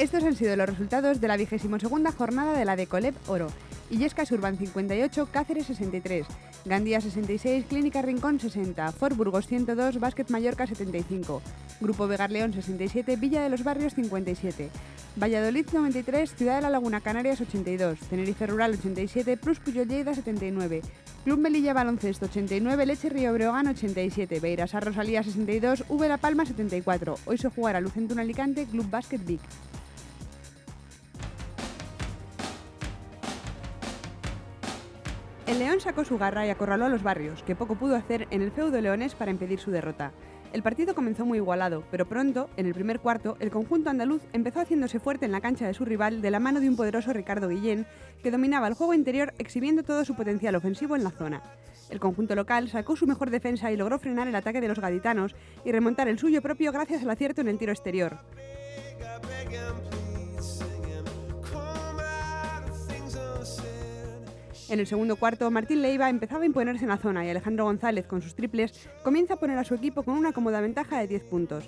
Estos han sido los resultados de la 22ª jornada de la Decoleb Oro. Illescas Urban 58, Cáceres 63, Gandía 66, Clínica Rincón 60, Fort Burgos 102, Básquet Mallorca 75, Grupo Vegar León 67, Villa de los Barrios 57, Valladolid 93, Ciudad de la Laguna Canarias 82, Tenerife Rural 87, Plus Puyol Lleida 79, Club Melilla Baloncesto 89, Leche Río Breogán 87, Beirasar Rosalía 62, V La Palma 74. Hoy se jugará Lucentum Alicante, Club Básquet Vic. El León sacó su garra y acorraló a los Barrios, que poco pudo hacer en el feudo leonés para impedir su derrota. El partido comenzó muy igualado, pero pronto, en el primer cuarto, el conjunto andaluz empezó haciéndose fuerte en la cancha de su rival de la mano de un poderoso Ricardo Guillén, que dominaba el juego interior exhibiendo todo su potencial ofensivo en la zona. El conjunto local sacó su mejor defensa y logró frenar el ataque de los gaditanos y remontar el suyo propio gracias al acierto en el tiro exterior. En el segundo cuarto, Martín Leiva empezaba a imponerse en la zona y Alejandro González, con sus triples, comienza a poner a su equipo con una cómoda ventaja de 10 puntos.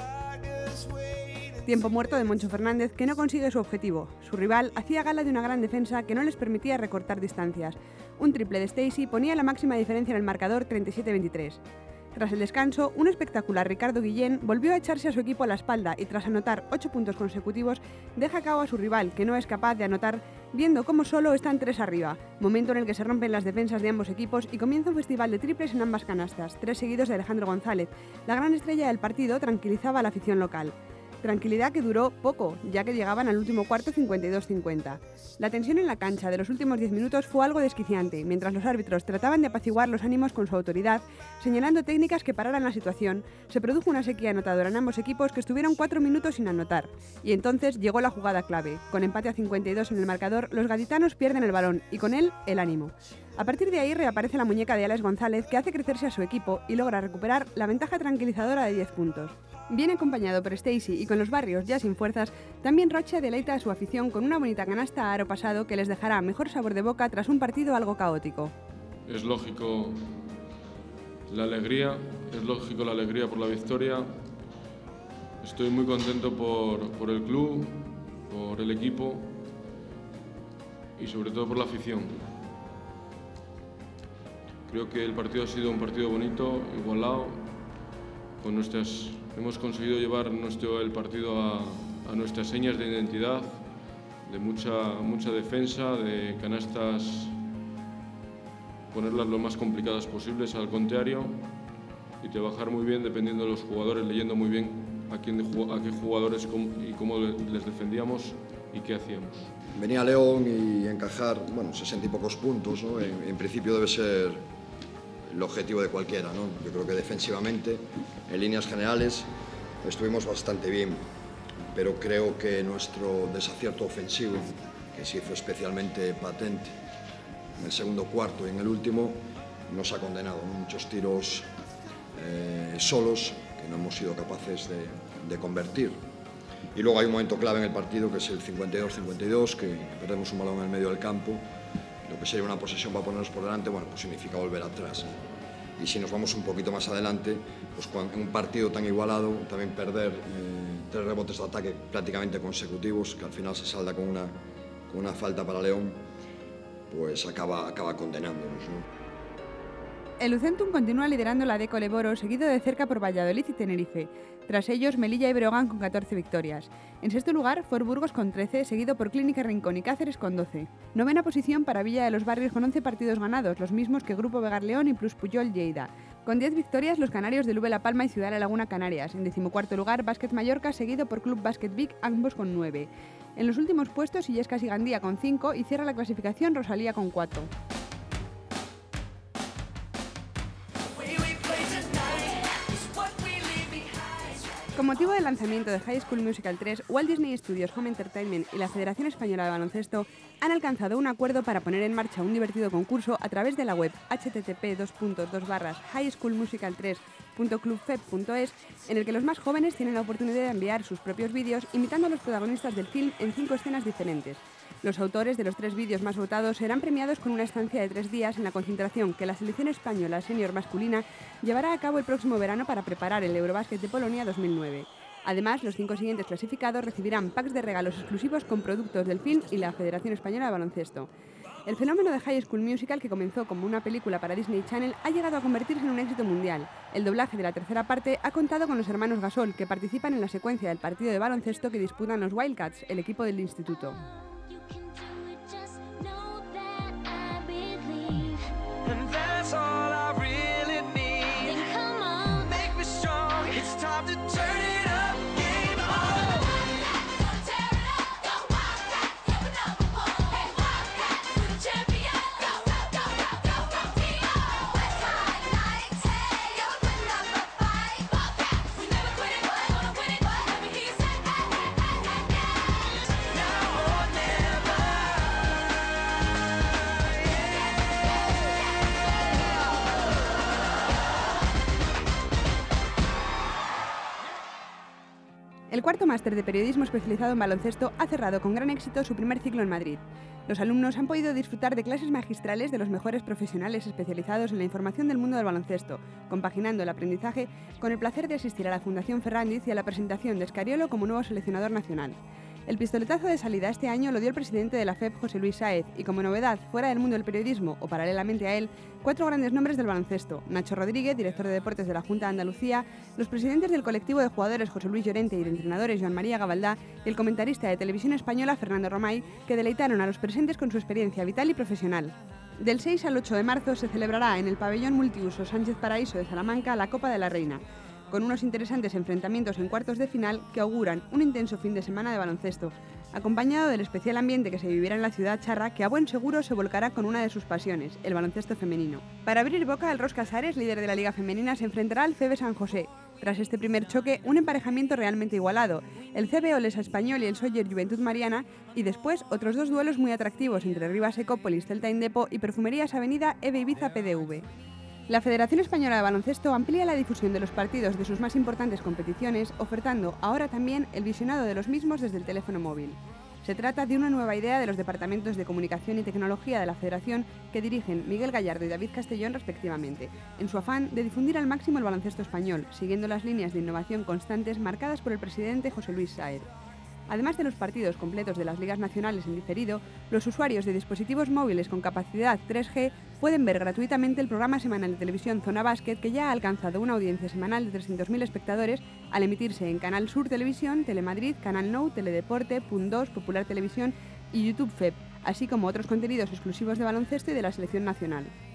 Tiempo muerto de Moncho Fernández, que no consigue su objetivo. Su rival hacía gala de una gran defensa que no les permitía recortar distancias. Un triple de Stacy ponía la máxima diferencia en el marcador 37-23. Tras el descanso, un espectacular Ricardo Guillén volvió a echarse a su equipo a la espalda y tras anotar 8 puntos consecutivos, deja a cabo a su rival, que no es capaz de anotar, viendo cómo solo están 3 arriba, momento en el que se rompen las defensas de ambos equipos y comienza un festival de triples en ambas canastas, 3 seguidos de Alejandro González. La gran estrella del partido tranquilizaba a la afición local. Tranquilidad que duró poco, ya que llegaban al último cuarto 52-50. La tensión en la cancha de los últimos 10 minutos fue algo desquiciante, mientras los árbitros trataban de apaciguar los ánimos con su autoridad, señalando técnicas que pararan la situación. Se produjo una sequía anotadora en ambos equipos que estuvieron 4 minutos sin anotar. Y entonces llegó la jugada clave. Con empate a 52 en el marcador, los gaditanos pierden el balón y con él el ánimo. A partir de ahí reaparece la muñeca de Alex González, que hace crecerse a su equipo y logra recuperar la ventaja tranquilizadora de 10 puntos. Bien acompañado por Stacy y con los Barrios ya sin fuerzas, también Rocha deleita a su afición con una bonita canasta a aro pasado que les dejará mejor sabor de boca tras un partido algo caótico. Es lógico la alegría por la victoria. Estoy muy contento por el club, por el equipo y sobre todo por la afición. Creo que el partido ha sido un partido bonito, igualado, hemos conseguido llevar el partido a nuestras señas de identidad, de mucha defensa, de canastas, ponerlas lo más complicadas posibles al contrario y trabajar muy bien dependiendo de los jugadores, leyendo muy bien a qué jugadores y cómo les defendíamos y qué hacíamos. Venía a León y encajar 60 y pocos puntos, ¿no? En principio debe ser el objetivo de cualquiera, ¿no? Yo creo que defensivamente, en líneas generales, estuvimos bastante bien, pero creo que nuestro desacierto ofensivo, que se hizo especialmente patente en el segundo cuarto y en el último, nos ha condenado, ¿no? Muchos tiros solos que no hemos sido capaces de convertir. Y luego hay un momento clave en el partido, que es el 52-52, que perdemos un balón en el medio del campo. Lo que sería una posesión para ponernos por delante, pues significa volver atrás. Y si nos vamos un poquito más adelante, pues en un partido tan igualado, también perder 3 rebotes de ataque prácticamente consecutivos, que al final se salda con una falta para León, pues acaba condenándonos, ¿no? El Lucentum continúa liderando la Decoleb Oro, seguido de cerca por Valladolid y Tenerife. Tras ellos, Melilla y Breogán con 14 victorias. En sexto lugar, Fort Burgos con 13, seguido por Clínica Rincón y Cáceres con 12. Novena posición para Villa de los Barrios con 11 partidos ganados, los mismos que Grupo Vegar León y Plus Puyol Lleida. Con 10 victorias, los canarios del V La Palma y Ciudad de la Laguna Canarias. En decimocuarto lugar, Básquet Mallorca, seguido por Club Básquet Vic, ambos con 9. En los últimos puestos, Illescas y Gandía con 5 y cierra la clasificación Rosalía con 4. Con motivo del lanzamiento de High School Musical 3, Walt Disney Studios Home Entertainment y la Federación Española de Baloncesto han alcanzado un acuerdo para poner en marcha un divertido concurso a través de la web http://highschoolmusical3.clubfeb.es, en el que los más jóvenes tienen la oportunidad de enviar sus propios vídeos imitando a los protagonistas del film en 5 escenas diferentes. Los autores de los 3 vídeos más votados serán premiados con una estancia de 3 días en la concentración que la selección española senior masculina llevará a cabo el próximo verano para preparar el Eurobásquet de Polonia 2009. Además, los 5 siguientes clasificados recibirán packs de regalos exclusivos con productos del film y la Federación Española de Baloncesto. El fenómeno de High School Musical, que comenzó como una película para Disney Channel, ha llegado a convertirse en un éxito mundial. El doblaje de la tercera parte ha contado con los hermanos Gasol, que participan en la secuencia del partido de baloncesto que disputan los Wildcats, el equipo del instituto. El cuarto máster de periodismo especializado en baloncesto ha cerrado con gran éxito su primer ciclo en Madrid. Los alumnos han podido disfrutar de clases magistrales de los mejores profesionales especializados en la información del mundo del baloncesto, compaginando el aprendizaje con el placer de asistir a la Fundación Ferrandiz y a la presentación de Escariolo como nuevo seleccionador nacional. El pistoletazo de salida este año lo dio el presidente de la FEP, José Luis Sáez, y como novedad, fuera del mundo del periodismo o paralelamente a él, 4 grandes nombres del baloncesto: Nacho Rodríguez, director de deportes de la Junta de Andalucía, los presidentes del colectivo de jugadores José Luis Llorente y de entrenadores Joan María Gabaldá, y el comentarista de televisión española Fernando Romay, que deleitaron a los presentes con su experiencia vital y profesional. Del 6 al 8 de marzo se celebrará en el pabellón multiuso Sánchez Paraíso de Salamanca la Copa de la Reina, con unos interesantes enfrentamientos en cuartos de final que auguran un intenso fin de semana de baloncesto, acompañado del especial ambiente que se vivirá en la ciudad charra, que a buen seguro se volcará con una de sus pasiones, el baloncesto femenino. Para abrir boca, el Ros Casares, líder de la Liga Femenina, se enfrentará al CB San José. Tras este primer choque, un emparejamiento realmente igualado, el CB Olesa Español y el Sóller Juventud Mariana, y después otros 2 duelos muy atractivos entre Rivas Ecópolis, Celta Indepo y Perfumerías Avenida EVE Ibiza PDV. La Federación Española de Baloncesto amplía la difusión de los partidos de sus más importantes competiciones, ofertando ahora también el visionado de los mismos desde el teléfono móvil. Se trata de una nueva idea de los departamentos de Comunicación y Tecnología de la Federación que dirigen Miguel Gallardo y David Castellón respectivamente, en su afán de difundir al máximo el baloncesto español, siguiendo las líneas de innovación constantes marcadas por el presidente José Luis Sáez. Además de los partidos completos de las ligas nacionales en diferido, los usuarios de dispositivos móviles con capacidad 3G pueden ver gratuitamente el programa semanal de televisión Zona Básquet, que ya ha alcanzado una audiencia semanal de 300.000 espectadores al emitirse en Canal Sur Televisión, Telemadrid, Canal Nou, Teledeporte, Punt2, Popular Televisión y YouTube FEP, así como otros contenidos exclusivos de baloncesto y de la selección nacional.